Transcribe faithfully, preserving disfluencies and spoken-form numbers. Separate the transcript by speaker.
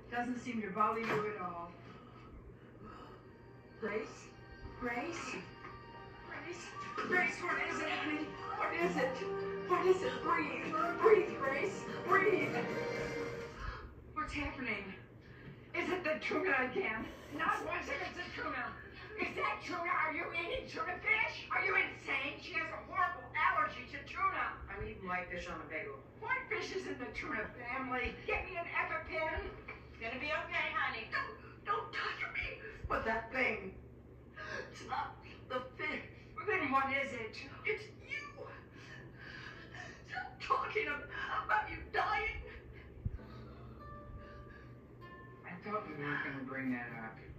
Speaker 1: Doesn't seem to bother you at all. Grace? Grace? Grace? Grace, what is it, honey? What is it? What is it? Breathe. Breathe, Grace. Breathe. What's happening? Is it the tuna again? Not once if it's the tuna. Is that tuna? Are you eating tuna fish? Are you insane? She has a horrible allergy to tuna.
Speaker 2: I'm eating whitefish on a bagel.
Speaker 1: Whitefish is in the tuna family. Get me an EpiPen.
Speaker 2: It's gonna be okay, honey.
Speaker 1: Don't, don't touch me with that thing. It's not the fish. Then what is it? It's you. Stop talking about you dying. I thought we weren't going to bring that up.